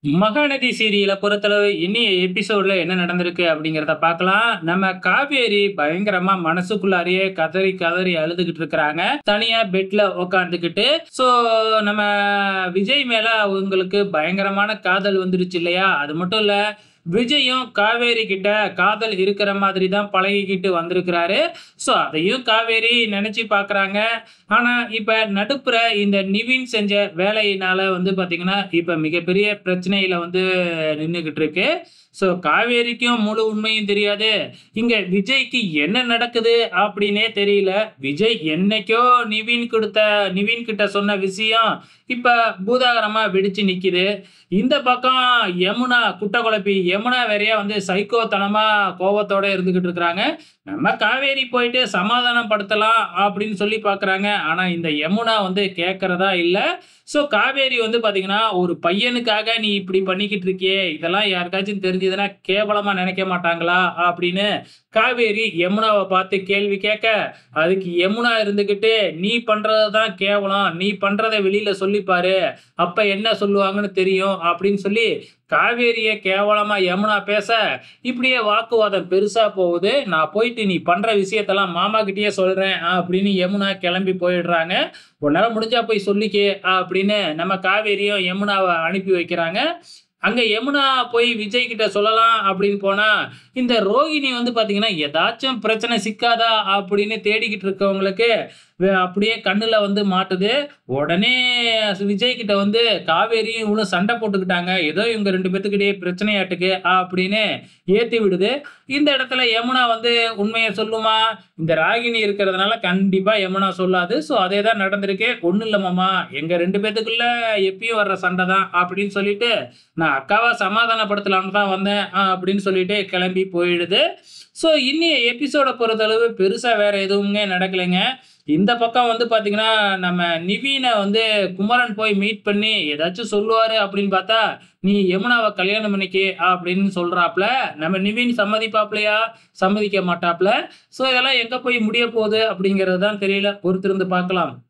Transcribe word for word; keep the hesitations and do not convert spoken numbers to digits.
மகாநதி சீரியல பொறுத்தளவு இன்னிய எபிசோட்ல என்ன நடந்திருக்கு அப்படிங்கிறத பார்க்கலாம். நம்ம காவேரி பயங்கரமா மனசுக்குள்ளாரையே கதறி கதறி அழுதுகிட்டு இருக்கிறாங்க. தனியா பெட்ல உட்காந்துக்கிட்டு. சோ நம்ம விஜய் மேல அவங்களுக்கு பயங்கரமான காதல் வந்துருச்சு இல்லையா? அது மட்டும் இல்ல, விஜயும் காவேரி கிட்ட காதல் இருக்கிற மாதிரி தான் பழகிக்கிட்டு வந்திருக்கிறாரு. சோ அதையும் காவேரி நினைச்சு பார்க்குறாங்க. ஆனா இப்ப நடுப்புற இந்த நிவின் செஞ்ச வேலையினால வந்து பார்த்தீங்கன்னா, இப்ப மிகப்பெரிய பிரச்சனையில வந்து நின்னுகிட்டு இருக்கு. சோ காவேரிக்கும் முழு உண்மையும் தெரியாது. இங்க விஜய்க்கு என்ன நடக்குது அப்படின்னே தெரியல. விஜய் என்னைக்கோ நிவின் குடுத்த நிவின் கிட்ட சொன்ன விஷயம் இப்ப பூதாகரமா வெடிச்சு நிக்குது. இந்த பக்கம் யமுனா குட்ட குழப்பி யமுனா வேறயா வந்து சைக்கோ தனமா கோவத்தோட இருந்துகிட்டு இருக்கிறாங்க. நம்ம காவேரி போயிட்டு சமாதானம் படுத்தலாம் அப்படின்னு சொல்லி பார்க்குறாங்க. ஆனா இந்த யமுனா வந்து கேட்கறதா இல்ல. சோ காவேரி வந்து பார்த்தீங்கன்னா, ஒரு பையனுக்காக நீ இப்படி பண்ணிக்கிட்டு இருக்கியே, இதெல்லாம் யாருக்காச்சும் தெரிஞ்சதுன்னா கேவலமா நினைக்க மாட்டாங்களா? அப்படின்னு காவேரி யமுனாவ பார்த்து கேள்வி கேட்க, அதுக்கு யமுனா இருந்துகிட்டு, "நீ பண்றது தான் கேவலம். நீ பண்றத வெளியில சொல்லி பாரு. அப்ப என்ன சொல்லுவாங்கன்னு தெரியும்." அப்படின்னு சொல்லி காவேரிய கேவலமா யமுனா பேச, இப்படியே வாக்குவாதம் பெருசா போகுது. "நான் போயிட்டு நீ பண்ற விஷயத்தெல்லாம் மாமா கிட்டயே சொல்றேன்." அப்படின்னு யமுனா கிளம்பி போயிடுறாங்க. "உன்னால முடிஞ்சா போய் சொல்லிக்க." அப்படின்னு நம்ம காவேரியும் யமுனாவ அனுப்பி வைக்கிறாங்க. அங்க யமுனா போய் விஜய் கிட்ட சொல்லலாம் அப்படின்னு போனா, இந்த ரோகிணி வந்து பார்த்தீங்கன்னா, ஏதாச்சும் பிரச்சனை சிக்காதா அப்படின்னு தேடிக்கிட்டு இருக்கவங்களுக்கு, வே அப்படியே கண்ணுல வந்து மாட்டுது. உடனே விஜய் கிட்ட வந்து காவேரியும் இவளும் சண்டை போட்டுக்கிட்டாங்க. ஏதோ இவங்க ரெண்டு பேத்துக்கிட்டயே பிரச்சனையாட்டுக்கு அப்படின்னு ஏத்தி விடுது. இந்த இடத்துல யமுனா வந்து உண்மைய சொல்லுமா? இந்த ராகினி இருக்கிறதுனால கண்டிப்பா யமுனா சொல்லாது. ஸோ அதே தான் நடந்திருக்கு. "ஒண்ணும் இல்ல மாமா. எங்க ரெண்டு பேத்துக்குள்ள எப்பயும் வர்ற சண்டை தான்." அப்படின்னு சொல்லிட்டு, "நான் அக்காவ சமாதானப்படுத்தலாம்னு தான் வந்தேன்." அ அப்படின்னு சொல்லிட்டு கிளம்பி போயிடுது. ஸோ இன்னிய எபிசோட பொறுத்தளவு பெருசா வேற எதுவுமே நடக்கலைங்க. இந்த பக்கம் வந்து பார்த்தீங்கன்னா, நம்ம நிவீன வந்து குமரன் போய் மீட் பண்ணி ஏதாச்சும் சொல்லுவாரு அப்படின்னு பார்த்தா, "நீ யமுனாவ கல்யாணம் பண்ணிக்க" அப்படின்னு சொல்றாப்ல. நம்ம நிவின் சம்மதிப்பாப்லயா? சம்மதிக்க மாட்டாப்ல. ஸோ இதெல்லாம் எங்க போய் முடிய போகுது அப்படிங்கிறது தான் தெரியல. பொறுத்திருந்து பார்க்கலாம்.